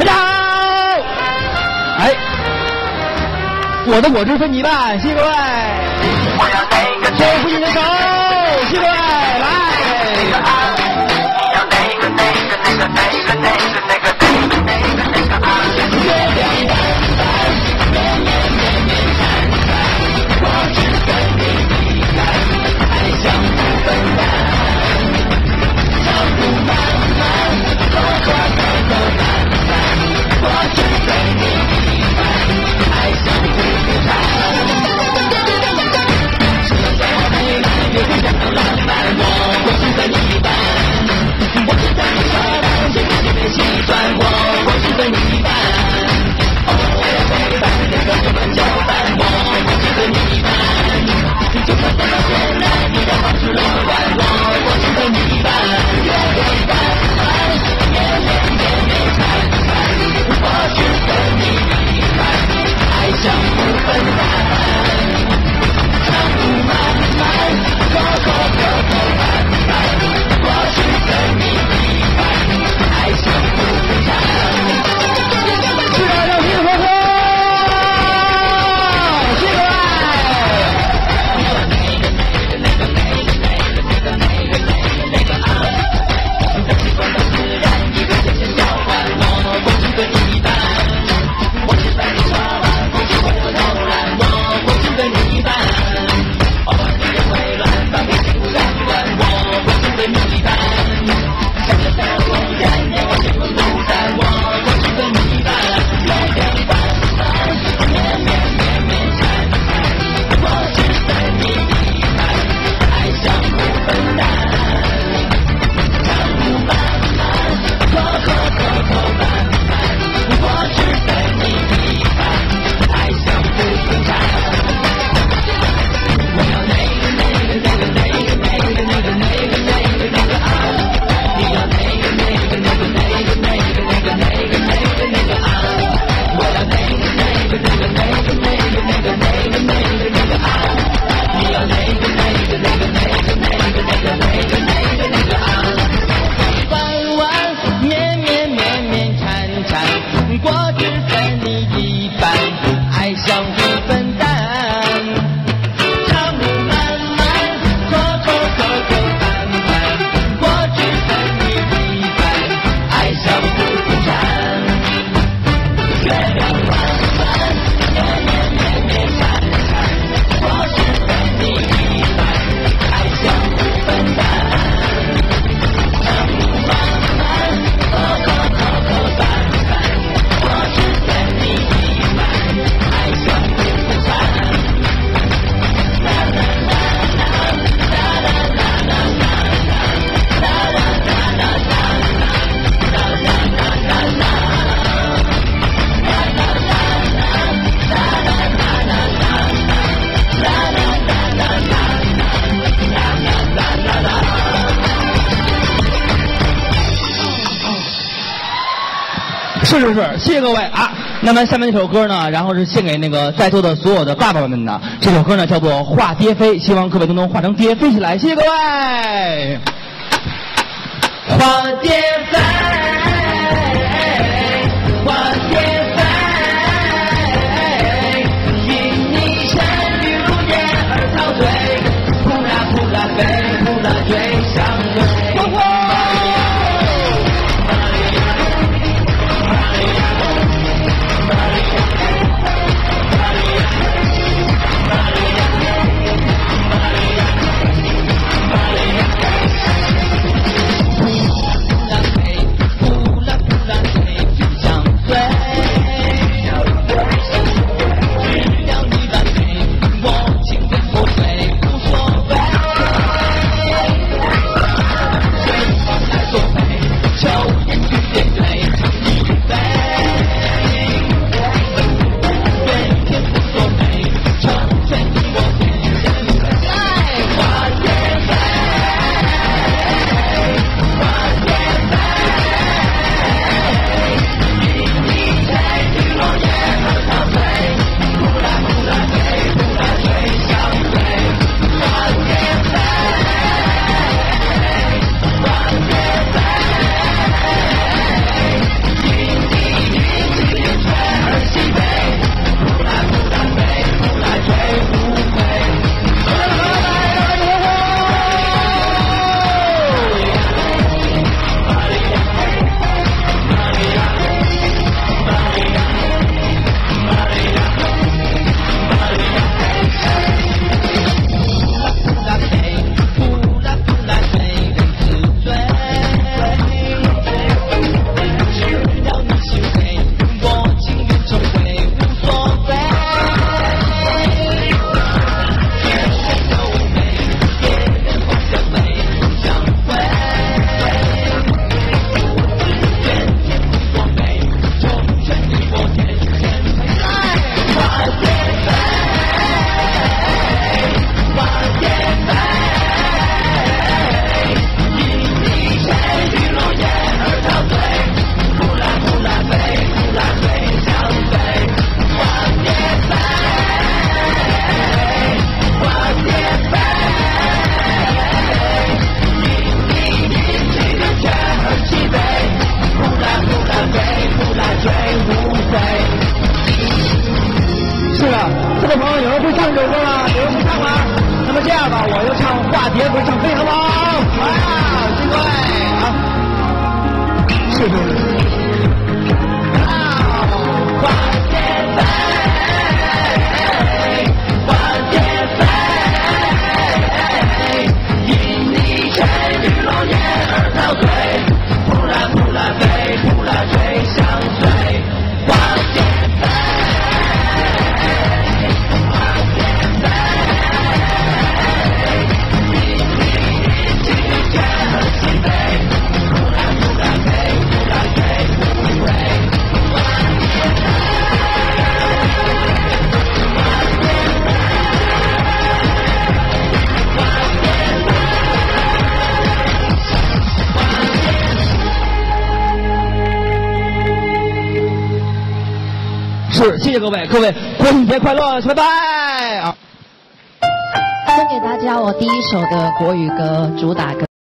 大家好，哎，我的果汁分你一半，谢谢各位。手扶你的手，谢谢各位，来。是，谢谢各位啊。那么下面这首歌呢，然后是献给那个在座的所有的爸爸们的。这首歌呢叫做《化蝶飞》，希望各位都能化成蝶飞起来。谢谢各位。化蝶飞，化蝶飞，因你身与如燕而陶醉，扑啦扑啦飞，扑啦追相对。 唱这首歌吗？有人不唱吗？那么这样吧，我就唱《化蝶》，不是唱飞，好不好？啊，辛苦啊！是。化蝶飞，化蝶飞，因你沉鱼落雁而陶醉，扑啦扑啦飞，扑啦追相随。化蝶飞，化蝶飞，因你一起卷而起飞，扑啦扑啦飞，扑啦追不回。是，谢谢各位，各位国庆节快乐，拜拜啊！ 送给大家我第一首的国语歌主打歌。